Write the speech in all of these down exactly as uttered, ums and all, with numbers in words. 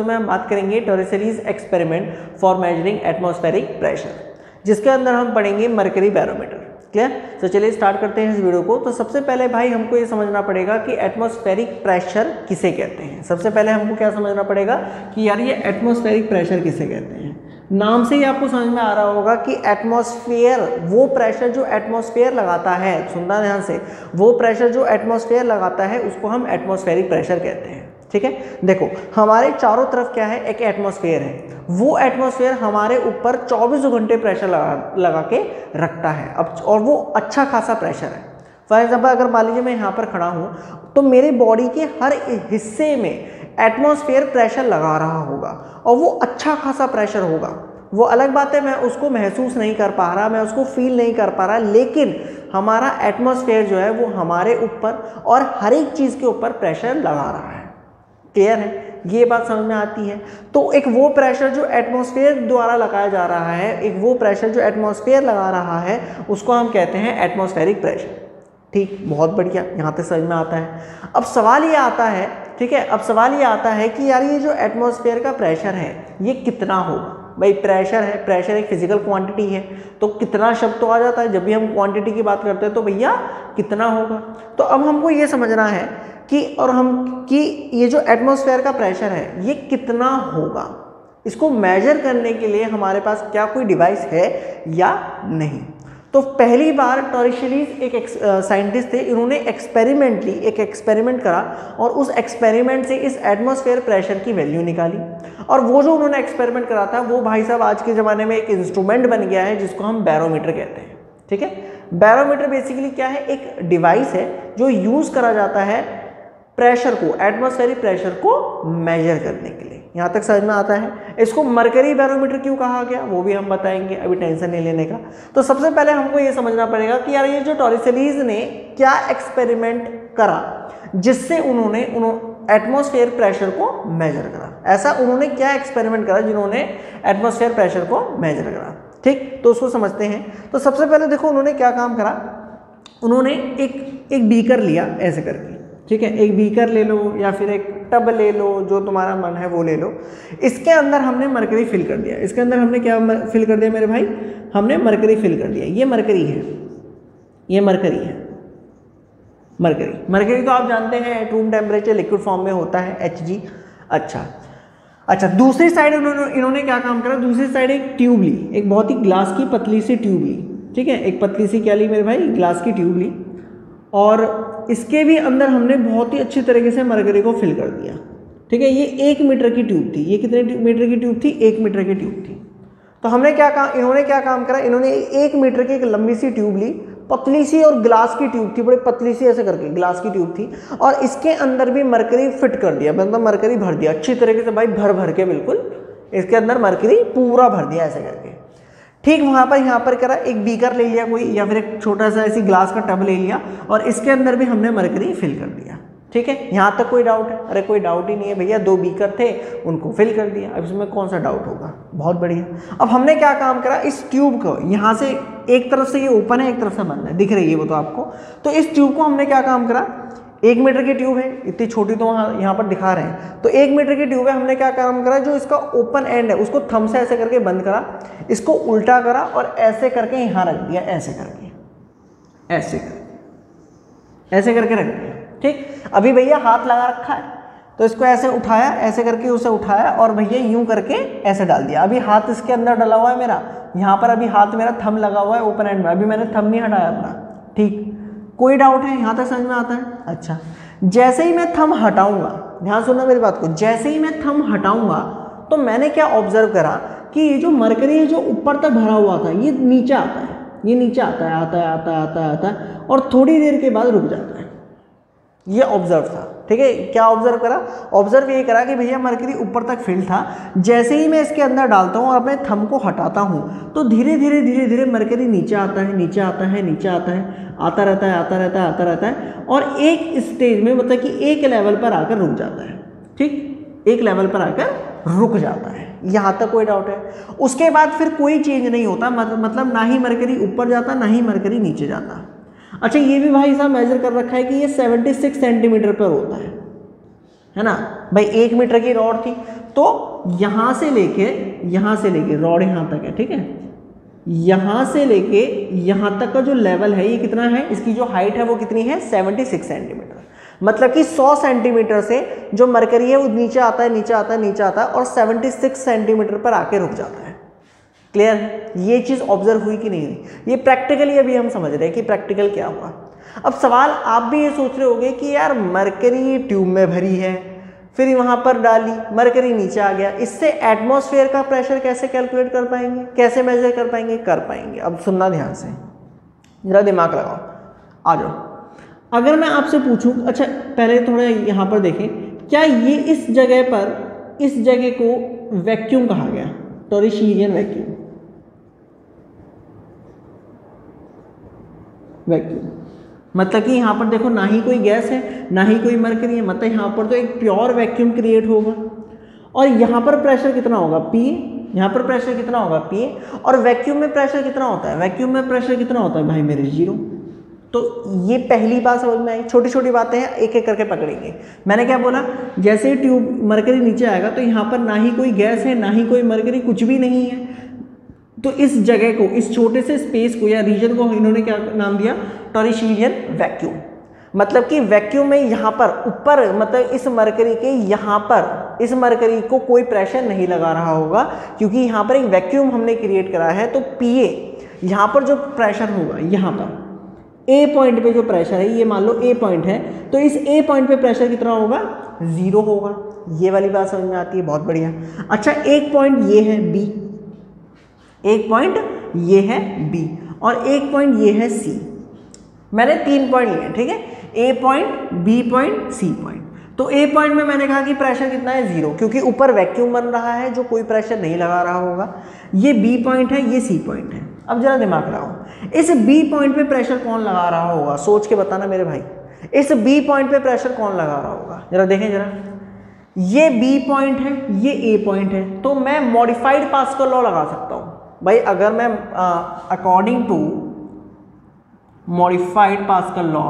में हम बात करेंगे Torricelli's experiment for measuring atmospheric pressure, जिसके अंदर हम पढ़ेंगे मरकरी बैरोमीटर। क्लियर? तो चलिए स्टार्ट करते हैं इस वीडियो को। तो सबसे पहले भाई हमको ये समझना पड़ेगा कि एटमॉस्फेरिक प्रेशर किसे कहते हैं। सबसे पहले हमको क्या समझना पड़ेगा कि यार ये एटमॉस्फेरिक प्रेशर किसे कहते हैं। नाम से ही आपको समझ में आ रहा होगा कि एटमॉस्फेयर, वो प्रेशर जो एटमॉस्फेयर लगाता है, सुनना ध्यान से, वो प्रेशर जो एटमॉस्फेयर लगाता है उसको हम एटमॉस्फेरिक प्रेशर कहते हैं। ठीक है, देखो हमारे चारों तरफ क्या है, एक एटमॉस्फेयर है। वो एटमॉस्फेयर हमारे ऊपर चौबीस घंटे प्रेशर लगा लगा के रखता है। अब और वो अच्छा खासा प्रेशर है। फॉर एग्जाम्पल अगर मान लीजिए मैं यहाँ पर खड़ा हूँ तो मेरी बॉडी के हर हिस्से में एटमॉस्फेयर प्रेशर लगा रहा होगा और वो अच्छा खासा प्रेशर होगा। वो अलग बात है मैं उसको महसूस नहीं कर पा रहा, मैं उसको फील नहीं कर पा रहा, लेकिन हमारा एटमॉस्फेयर जो है वो हमारे ऊपर और हर एक चीज़ के ऊपर प्रेशर लगा रहा है। क्लियर है? ये बात समझ में आती है। तो एक वो प्रेशर जो एटमॉस्फेयर द्वारा लगाया जा रहा है, एक वो प्रेशर जो एटमॉस्फेयर लगा रहा है, उसको हम कहते हैं एटमॉस्फेरिक प्रेशर। ठीक, बहुत बढ़िया, यहाँ तक समझ में आता है। अब सवाल ये आता है, ठीक है, अब सवाल ये आता है कि यार ये जो एटमॉस्फेयर का प्रेशर है ये कितना होगा। भाई प्रेशर है, प्रेशर एक फिजिकल क्वांटिटी है, तो कितना शब्द तो आ जाता है जब भी हम क्वांटिटी की बात करते हैं, तो भैया कितना होगा। तो अब हमको ये समझना है कि और हम कि ये जो एटमॉस्फेयर का प्रेशर है ये कितना होगा। इसको मेजर करने के लिए हमारे पास क्या कोई डिवाइस है या नहीं। तो पहली बार टॉरिसेलीज एक साइंटिस्ट थे, इन्होंने एक्सपेरिमेंटली एक एक्सपेरिमेंट करा और उस एक्सपेरिमेंट से इस एटमॉस्फेयर प्रेशर की वैल्यू निकाली। और वो जो उन्होंने एक्सपेरिमेंट करा था वो भाई साहब आज के ज़माने में एक इंस्ट्रूमेंट बन गया है जिसको हम बैरोमीटर कहते हैं। ठीक है, बैरोमीटर बेसिकली क्या है, एक डिवाइस है जो यूज़ करा जाता है प्रेशर को, एटमॉस्फेरिक प्रेशर को मेजर करने के लिए। यहाँ तक समझ में आता है। इसको मरकरी बैरोमीटर क्यों कहा गया वो भी हम बताएंगे, अभी टेंशन नहीं लेने का। तो सबसे पहले हमको ये समझना पड़ेगा कि यार ये जो टॉरिसेलीज ने क्या एक्सपेरिमेंट करा जिससे उन्होंने उन्होंने एटमॉस्फेयर प्रेशर को मेजर करा। ऐसा उन्होंने क्या एक्सपेरिमेंट करा जिन्होंने एटमॉस्फेयर प्रेशर को मेजर करा। ठीक, तो उसको समझते हैं। तो सबसे पहले देखो उन्होंने क्या काम करा, उन्होंने एक एक बीकर लिया ऐसे करके। ठीक है, एक बीकर ले लो या फिर एक टब ले लो, जो तुम्हारा मन है वो ले लो। इसके अंदर हमने मरकरी फिल कर दिया। इसके अंदर हमने क्या फिल कर दिया मेरे भाई, हमने मरकरी फिल कर दिया। ये मरकरी है, ये मरकरी है, मरकरी मरकरी तो आप जानते हैं at room temperature liquid form में होता है, एच जी। अच्छा अच्छा दूसरी साइड उन्होंने इन्होंने क्या काम करा, दूसरी साइड एक ट्यूब ली, एक बहुत ही ग्लास की पतली सी ट्यूब ली। ठीक है, एक पतली सी क्या ली मेरे भाई, ग्लास की ट्यूब ली, और इसके भी अंदर हमने बहुत ही अच्छी तरीके से मरकरी को फिल कर दिया। ठीक है, ये एक मीटर की ट्यूब थी। ये कितने मीटर की ट्यूब थी, एक मीटर की ट्यूब थी। तो हमने क्या काम, इन्होंने क्या काम करा, इन्होंने एक मीटर की एक लंबी सी ट्यूब ली, पतली सी, और ग्लास की ट्यूब थी, बड़ी पतली सी ऐसे करके ग्लास की ट्यूब थी, और इसके अंदर भी मरकरी फिट कर दिया, मतलब मरकरी भर दिया अच्छी तरीके से भाई, भर भर के बिल्कुल इसके अंदर मरकरी पूरा भर दिया ऐसे करके। ठीक, वहाँ पर यहाँ पर करा, एक बीकर ले लिया कोई, या फिर एक छोटा सा ऐसी ग्लास का टब ले लिया और इसके अंदर भी हमने मरकरी फिल कर दिया। ठीक है, यहाँ तक कोई डाउट है? अरे कोई डाउट ही नहीं है भैया, दो बीकर थे उनको फिल कर दिया, अब इसमें कौन सा डाउट होगा। बहुत बढ़िया। अब हमने क्या काम करा, इस ट्यूब को यहाँ से एक तरफ से ये ओपन है, एक तरफ से बंद है, दिख रही है वो तो आपको। तो इस ट्यूब को हमने क्या काम करा, एक मीटर की ट्यूब है, इतनी छोटी तो वहाँ यहाँ पर दिखा रहे हैं, तो एक मीटर की ट्यूब है, हमने क्या काम करा, जो इसका ओपन एंड है उसको थंब से ऐसे करके बंद करा, इसको उल्टा करा और ऐसे करके यहाँ रख दिया, ऐसे करके, ऐसे करके ऐसे करके रख दिया। ठीक, अभी भैया हाथ लगा रखा है तो इसको ऐसे उठाया, ऐसे करके उसे उठाया और भैया यूं करके ऐसे डाल दिया। अभी हाथ इसके अंदर डला हुआ है मेरा, यहाँ पर अभी हाथ मेरा थंब लगा हुआ है ओपन एंड में, अभी मैंने थंब नहीं हटाया अपना। ठीक, कोई डाउट है? यहाँ तक समझ में आता है? अच्छा, जैसे ही मैं थंब हटाऊंगा, ध्यान सुनना मेरी बात को, जैसे ही मैं थंब हटाऊंगा तो मैंने क्या ऑब्जर्व करा कि ये जो मरकरी है जो ऊपर तक भरा हुआ था ये नीचे आता है, ये नीचे आता है, आता है आता है आता है आता है और थोड़ी देर के बाद रुक जाता है। ये ऑब्जर्व था। ठीक है, क्या ऑब्जर्व करा, ऑब्जर्व ये करा कि भैया मरकरी ऊपर तक फिल था, जैसे ही मैं इसके अंदर डालता हूँ और अपने थंब को हटाता हूँ तो धीरे धीरे धीरे धीरे मरकरी नीचे आता है, नीचे आता है, नीचे आता है, आता रहता है, आता रहता है, आता रहता है और एक स्टेज में मतलब कि एक लेवल पर आकर रुक जाता है। ठीक, एक लेवल पर आकर रुक जाता है। यहाँ तक कोई डाउट है? उसके बाद फिर कोई चेंज नहीं होता, मतलब ना ही मरकरी ऊपर जाता ना ही मरकरी नीचे जाता। अच्छा, ये भी भाई साहब मेजर कर रखा है कि ये छिहत्तर सेंटीमीटर पर होता है। है ना भाई, एक मीटर की रॉड थी, तो यहाँ से लेके यहाँ से लेके रॉड यहाँ तक है, ठीक है, यहाँ से लेके यहाँ तक का जो लेवल है ये कितना है, इसकी जो हाइट है वो कितनी है, छिहत्तर सेंटीमीटर। मतलब कि सौ सेंटीमीटर से जो मरकरी है वो नीचे आता है नीचे आता है नीचे आता है और छिहत्तर सेंटीमीटर पर आके रुक जाता है। क्लियर है, ये चीज़ ऑब्जर्व हुई कि नहीं हुई, ये प्रैक्टिकली अभी हम समझ रहे हैं कि प्रैक्टिकल क्या हुआ। अब सवाल आप भी ये सोच रहे होंगे कि यार मरकरी ट्यूब में भरी है, फिर वहाँ पर डाली, मरकरी नीचे आ गया, इससे एटमॉस्फेयर का प्रेशर कैसे कैलकुलेट कर पाएंगे, कैसे मेजर कर पाएंगे, कर पाएंगे। अब सुनना ध्यान से, जरा दिमाग लगाओ, आ जाओ। अगर मैं आपसे पूछूं, अच्छा पहले थोड़ा यहाँ पर देखें, क्या ये इस जगह पर, इस जगह को वैक्यूम कहा गया, टॉरिशियन वैक्यूम, वैक्यूम मतलब कि यहाँ पर देखो ना ही कोई गैस है ना ही कोई मरकरी है, मतलब यहाँ पर तो एक प्योर वैक्यूम क्रिएट होगा। और यहाँ पर प्रेशर कितना होगा, पी, यहाँ पर प्रेशर कितना होगा, पी, और वैक्यूम में प्रेशर कितना होता है, वैक्यूम में प्रेशर कितना होता है भाई मेरे, जीरो। तो ये पहली बात समझ में आई। छोटी छोटी बातें हैं, एक एक करके पकड़ेंगे। मैंने क्या बोला, जैसे ही ट्यूब मरकरी नीचे आएगा तो यहाँ पर ना ही कोई गैस है ना ही कोई मरकरी, कुछ भी नहीं है। तो इस जगह को, इस छोटे से स्पेस को या रीजन को इन्होंने क्या नाम दिया, टॉरिशियन वैक्यूम। मतलब कि वैक्यूम में यहाँ पर ऊपर, मतलब इस मरकरी के यहाँ पर, इस मरकरी को कोई प्रेशर नहीं लगा रहा होगा, क्योंकि यहाँ पर एक वैक्यूम हमने क्रिएट करा है। तो पी ए, यहाँ पर जो प्रेशर होगा, यहाँ पर ए पॉइंट पे जो प्रेशर है, ये मान लो ए पॉइंट है, तो इस ए पॉइंट पे प्रेशर कितना होगा, जीरो होगा। ये वाली बात समझ में आती है, बहुत बढ़िया। अच्छा, एक पॉइंट ये है बी, एक पॉइंट ये है बी और एक पॉइंट ये है सी। मैंने तीन पॉइंट लिए, ठीक है, A point, B point, C point. तो ए पॉइंट में मैंने कहा कि प्रेशर कितना है, जीरो, क्योंकि ऊपर वैक्यूम बन रहा है जो कोई प्रेशर नहीं लगा रहा होगा। ये बी पॉइंट है, ये सी पॉइंट है। अब जरा दिमाग लगाओ, इस बी पॉइंट पे प्रेशर कौन लगा रहा होगा, सोच के बताना मेरे भाई। इस बी पॉइंट पे प्रेशर कौन लगा रहा होगा, जरा देखें जरा। ये बी पॉइंट है, ये ए पॉइंट है, तो मैं मॉडिफाइड पास्कल लॉ लगा सकता हूँ भाई। अगर मैं according to modified Pascal law,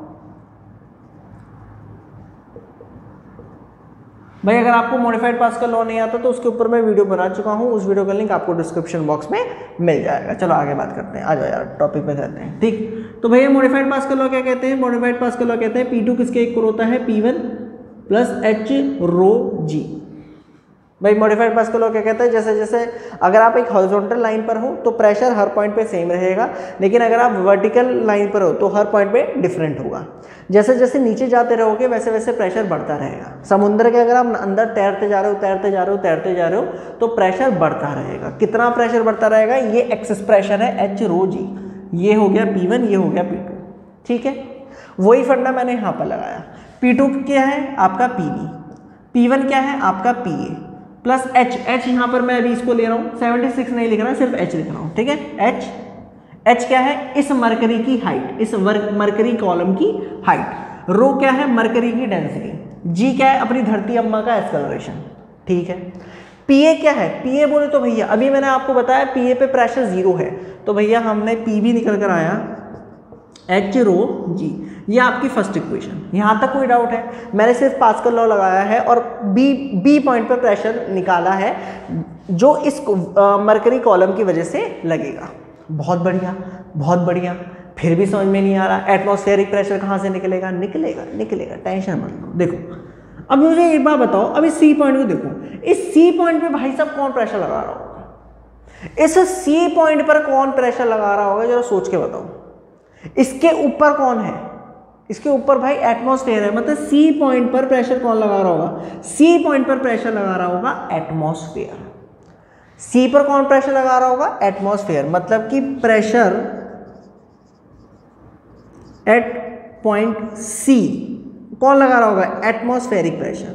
भाई अगर आपको मॉडिफाइड पास्कल लॉ नहीं आता तो उसके ऊपर मैं वीडियो बना चुका हूं, उस वीडियो का लिंक आपको डिस्क्रिप्शन बॉक्स में मिल जाएगा। चलो आगे बात करते हैं, आ जाओ यार टॉपिक पे चलते हैं। ठीक, तो भैया मॉडिफाइड पास्कल लॉ क्या कहते हैं, मॉडिफाइड पास्कल लॉ कहते हैं पी टू किसके इक्वल होता है, P one plus H rho G. भाई मॉडिफाइड पास्कल लॉ क्या कहता है, जैसे जैसे अगर आप एक हॉरिजॉन्टल लाइन पर हो तो प्रेशर हर पॉइंट पे सेम रहेगा, लेकिन अगर आप वर्टिकल लाइन पर हो तो हर पॉइंट पे डिफरेंट होगा। जैसे जैसे नीचे जाते रहोगे वैसे वैसे प्रेशर बढ़ता रहेगा। समुद्र के अगर आप अंदर तैरते जा रहे हो तैरते जा रहे हो तैरते जा रहे हो तो प्रेशर बढ़ता रहेगा। कितना प्रेशर बढ़ता रहेगा, ये एक्सेस प्रेशर है एच रो जी। ये हो गया पी वन, ये हो गया पी टू। ठीक है, वही फंडा मैंने यहाँ पर लगाया। पी टू क्या है आपका पी बी, पी वन क्या है आपका P A plus H. H यहाँ पर मैं अभी इसको ले रहा हूँ, सेवेंटी सिक्स नहीं लिख रहा, सिर्फ एच लिख रहा हूँ। ठीक है, एच एच क्या है, इस मरकरी की हाइट, इस मरकरी कॉलम की हाइट। रो क्या है, मरकरी की डेंसिटी। जी क्या है, अपनी धरती अम्मा का एक्सेलरेशन। ठीक है, पी ए क्या है, पी ए बोले तो भैया अभी मैंने आपको बताया पी ए पे प्रेशर जीरो है, तो भैया हमने पी भी निकल कर आया एच रो जी। ये आपकी फर्स्ट इक्वेशन। यहाँ तक कोई डाउट है? मैंने सिर्फ पास्कल लॉ लगाया है और बी बी पॉइंट पर प्रेशर निकाला है जो इस मरकरी कॉलम की वजह से लगेगा। बहुत बढ़िया, बहुत बढ़िया। फिर भी समझ में नहीं आ रहा, एटमॉस्फेरिक प्रेशर कहाँ से निकलेगा? निकलेगा निकलेगा टेंशन मत लो। देखो अब मुझे एक बात बताओ, अब इस सी पॉइंट को देखो, इस सी पॉइंट पे भाई साहब कौन प्रेशर लगा रहा होगा? इस सी पॉइंट पर कौन प्रेशर लगा रहा होगा, जरा सोच के बताओ। इसके ऊपर कौन है? इसके ऊपर भाई एटमॉस्फेयर है, मतलब सी पॉइंट पर प्रेशर कौन लगा रहा होगा? सी पॉइंट पर प्रेशर लगा रहा होगा एटमॉस्फेयर। सी पर कौन प्रेशर लगा रहा होगा? एटमॉस्फेयर। मतलब कि प्रेशर एट पॉइंट सी कौन लगा रहा होगा? Atmospheric pressure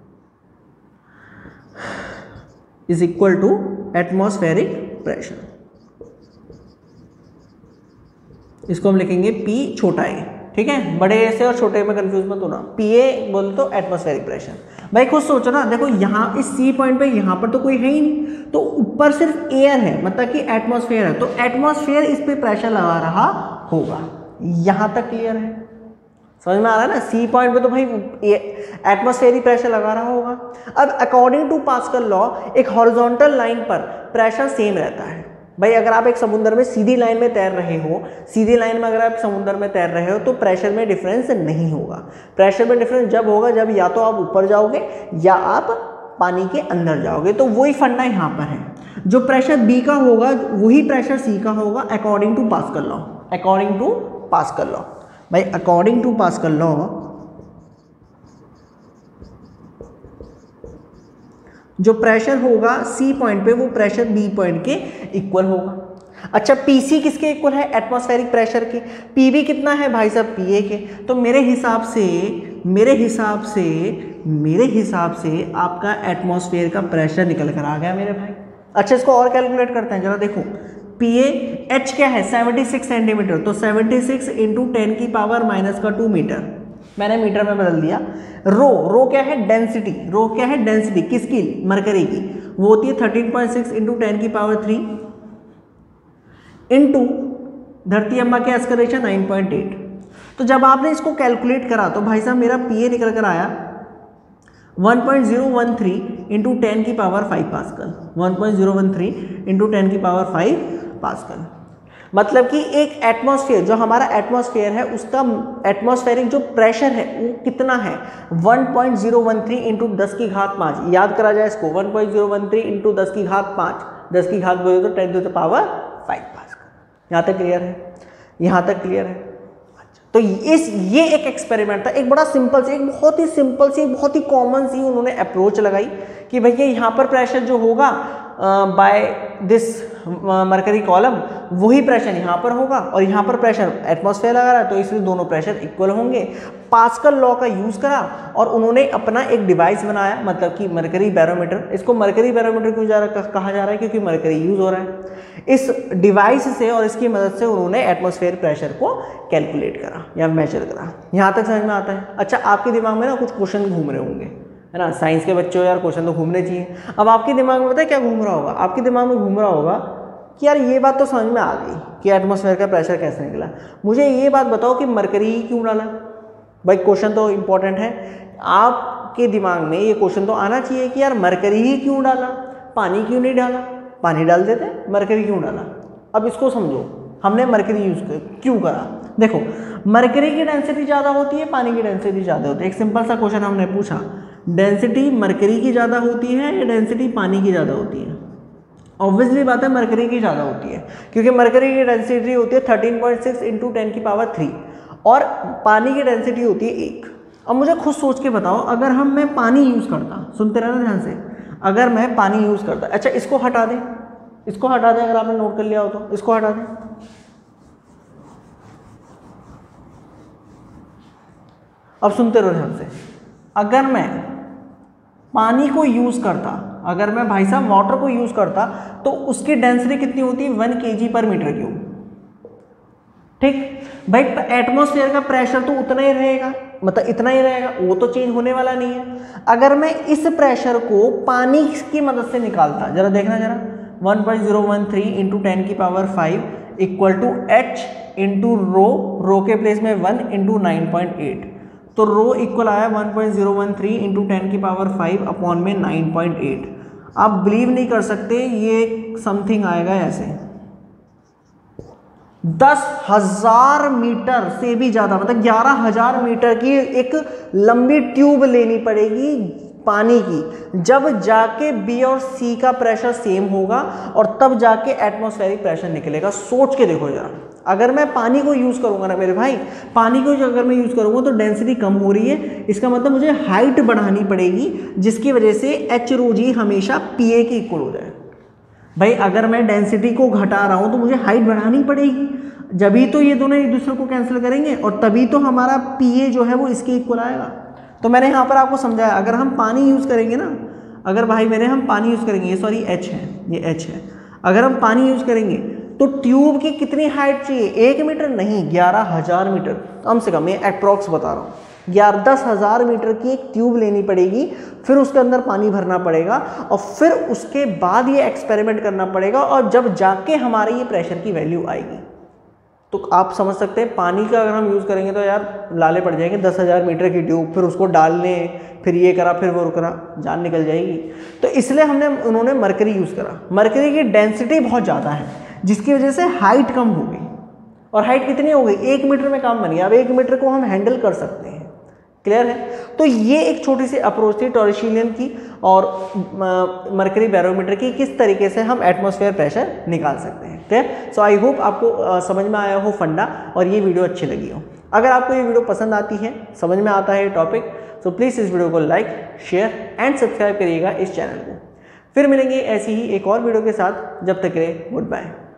is equal to atmospheric pressure. इसको हम लिखेंगे पी छोटा ए। ठीक है, बड़े ए से और छोटे में कंफ्यूज मत होना। पी ए बोल तो एटमॉस्फेरिक प्रेशर। भाई खुद सोचो ना, देखो यहाँ इस सी पॉइंट पे यहाँ पर तो कोई है ही नहीं, तो ऊपर सिर्फ एयर है, मतलब कि एटमॉस्फेयर है, तो एटमॉस्फेयर इस पे प्रेशर लगा रहा होगा। यहाँ तक क्लियर है? समझ में आ रहा है ना। सी पॉइंट पे तो भाई एटमॉस्फेरिक प्रेशर लगा रहा होगा। अब अकॉर्डिंग टू पास्कल लॉ एक हॉरिजॉन्टल लाइन पर प्रेशर सेम रहता है। भाई अगर आप एक समुद्र में सीधी लाइन में तैर रहे हो, सीधी लाइन में अगर आप समुद्र में तैर रहे हो तो प्रेशर में डिफरेंस नहीं होगा। प्रेशर में डिफरेंस जब होगा जब या तो आप ऊपर जाओगे या आप पानी के अंदर जाओगे। तो वही फंडा यहाँ पर है, जो प्रेशर बी का होगा वही प्रेशर सी का होगा according to Pascal law. According to Pascal law भाई अकॉर्डिंग टू पास्कल लॉ जो प्रेशर होगा सी पॉइंट पे वो प्रेशर बी पॉइंट के इक्वल होगा। अच्छा पीसी किसके इक्वल है? एटमॉस्फेरिक प्रेशर के। पीबी कितना है भाई साहब? पीए के। तो मेरे हिसाब से मेरे हिसाब से मेरे हिसाब से आपका एटमॉस्फेयर का प्रेशर निकल कर आ गया मेरे भाई। अच्छा इसको और कैलकुलेट करते हैं, जरा देखो। पीए एच क्या है? छिहत्तर सेंटीमीटर। तो छिहत्तर इंटू टेन की पावर माइनस का टू मीटर, मैंने मीटर में बदल दिया। रो रो क्या है? डेंसिटी। रो क्या है? डेंसिटी किसकी? मरकरी की। वो होती है thirteen point six into ten की पावर थ्री इंटू धरती अम्मा के एस्कलेशन नाइन पॉइंट एट। तो जब आपने इसको कैलकुलेट करा तो भाई साहब मेरा पीए निकल कर आया one point zero one three into ten की power five Pascal. One point zero one three into ten की पावर फाइव पास्कल। मतलब कि एक एटमॉस्फेयर, जो हमारा एटमॉस्फेयर है उसका एटमॉस्फेरिक जो प्रेशर है वो कितना है? One point zero one three into दस की घात पाँच। याद करा जाए इसको, one point zero one three into दस की घात पाँच, दस की घात बोले तो ten to the power five Pascal. यहाँ तक क्लियर है? यहाँ तक क्लियर है? अच्छा तो इस ये एक एक्सपेरिमेंट था, एक बड़ा सिंपल सी, एक बहुत ही सिंपल सी, बहुत ही कॉमन सी उन्होंने अप्रोच लगाई कि भैया यहाँ पर प्रेशर जो होगा बाय दिस मरकरी कॉलम वही प्रेशर यहाँ पर होगा और यहाँ पर प्रेशर एटमॉस्फेयर लगा रहा है तो इसलिए दोनों प्रेशर इक्वल होंगे। पास्कल लॉ का यूज़ करा और उन्होंने अपना एक डिवाइस बनाया, मतलब कि मरकरी बैरोमीटर। इसको मरकरी बैरोमीटर क्यों जा रहा कहा जा रहा है? क्योंकि मरकरी यूज़ हो रहा है। इस डिवाइस से और इसकी मदद से उन्होंने एटमॉस्फेयर प्रेशर को कैलकुलेट करा या मेजर करा। यहाँ तक समझ में आता है? अच्छा आपके दिमाग में ना कुछ क्वेश्चन घूम रहे होंगे, है ना। साइंस के बच्चों यार क्वेश्चन तो घूमने चाहिए। अब आपके दिमाग में पता है क्या घूम रहा होगा? आपके दिमाग में घूम रहा होगा कि यार ये बात तो समझ में आ गई कि एटमॉस्फेयर का प्रेशर कैसे निकला, मुझे ये बात बताओ कि मरकरी ही क्यों डाला? भाई क्वेश्चन तो इंपॉर्टेंट है, आपके दिमाग में ये क्वेश्चन तो आना चाहिए कि यार मरकरी ही क्यों डाला, पानी क्यों नहीं डाला? पानी डाल देते, मरकरी क्यों डाला? अब इसको समझो, हमने मरकरी यूज़ क्यों करा? देखो मरकरी की डेंसिटी ज़्यादा होती है, पानी की डेंसिटी ज़्यादा होती है। एक सिंपल सा क्वेश्चन हमने पूछा, डेंसिटी मरकरी की ज़्यादा होती है या डेंसिटी पानी की ज़्यादा होती है? ऑब्वियसली बात है मरकरी की ज़्यादा होती है, क्योंकि मरकरी की डेंसिटी होती है thirteen point six into ten की पावर थ्री और पानी की डेंसिटी होती है एक। अब मुझे खुद सोच के बताओ, अगर हम मैं पानी यूज़ करता, सुनते रहना ध्यान से, अगर मैं पानी यूज़ करता, अच्छा इसको हटा दें, इसको हटा दें, अगर आपने नोट कर लिया हो तो इसको हटा दें। अब सुनते रहो ध्यान से, अगर मैं पानी को यूज़ करता, अगर मैं भाई साहब वाटर को यूज़ करता तो उसकी डेंसिटी कितनी होती है? वन के जी पर मीटर क्यूब। ठीक भाई, एटमॉस्फेयर का प्रेशर तो उतना ही रहेगा, मतलब इतना ही रहेगा, वो तो चेंज होने वाला नहीं है। अगर मैं इस प्रेशर को पानी की मदद से निकालता, जरा देखना जरा, one point zero one three into ten की power five equal to H into rho, rho के प्लेस में one into nine point eight, तो रो इक्वल आया one point zero one three into ten की पावर फाइव अपॉन में nine point eight. आप believe नहीं कर सकते, ये समथिंग आएगा ऐसे, दस हजार मीटर से भी ज़्यादा, मतलब ग्यारह हजार मीटर की एक लंबी ट्यूब लेनी पड़ेगी पानी की, जब जाके बी और सी का प्रेशर सेम होगा और तब जाके एटमॉस्फेरिक प्रेशर निकलेगा। सोच के देखो जरा, अगर मैं पानी को यूज़ करूंगा ना मेरे भाई, पानी को अगर मैं यूज़ करूंगा तो डेंसिटी कम हो रही है, इसका मतलब मुझे हाइट बढ़ानी पड़ेगी, जिसकी वजह से एच रो जी हमेशा पी ए के इक्वल हो जाए। भाई अगर मैं डेंसिटी को घटा रहा हूँ तो मुझे हाइट बढ़ानी पड़ेगी, जभी तो ये दोनों एक दूसरे को कैंसिल करेंगे और तभी तो हमारा पी ए जो है वो इसके इक्वल आएगा। तो मैंने यहाँ पर आपको समझाया, अगर हम पानी यूज़ करेंगे ना, अगर भाई मैंने हम पानी यूज़ करेंगे, ये सॉरी एच है, ये एच है, अगर हम पानी यूज़ करेंगे तो ट्यूब की कितनी हाइट चाहिए? एक मीटर नहीं, ग्यारह हजार मीटर कम से कम, ये अप्रॉक्स बता रहा हूँ। ग्यारह दस हज़ार मीटर की एक ट्यूब लेनी पड़ेगी, फिर उसके अंदर पानी भरना पड़ेगा और फिर उसके बाद ये एक्सपेरिमेंट करना पड़ेगा और जब जाके हमारे ये प्रेशर की वैल्यू आएगी। तो आप समझ सकते हैं पानी का अगर हम यूज़ करेंगे तो यार लाले पड़ जाएंगे, दस हज़ार मीटर की ट्यूब, फिर उसको डालने, फिर ये करा फिर वो करा, जान निकल जाएगी। तो इसलिए हमने उन्होंने मरकरी यूज़ करा। मरकरी की डेंसिटी बहुत ज़्यादा है जिसकी वजह से हाइट कम हो गई, और हाइट कितनी हो गई, एक मीटर में काम बन गया। अब एक मीटर को हम हैंडल कर सकते हैं। क्लियर है? तो ये एक छोटी सी अप्रोच थी टॉरिशिलियन की और मरकरी बैरोमीटर की, किस तरीके से हम एटमॉस्फेयर प्रेशर निकाल सकते हैं। ठीक, सो आई होप आपको uh, समझ में आया हो फंडा और ये वीडियो अच्छी लगी हो। अगर आपको ये वीडियो पसंद आती है, समझ में आता है टॉपिक, तो प्लीज़ इस वीडियो को लाइक, शेयर एंड सब्सक्राइब करिएगा इस चैनल को। फिर मिलेंगे ऐसी ही एक और वीडियो के साथ, जब तक के लिए गुड बाय।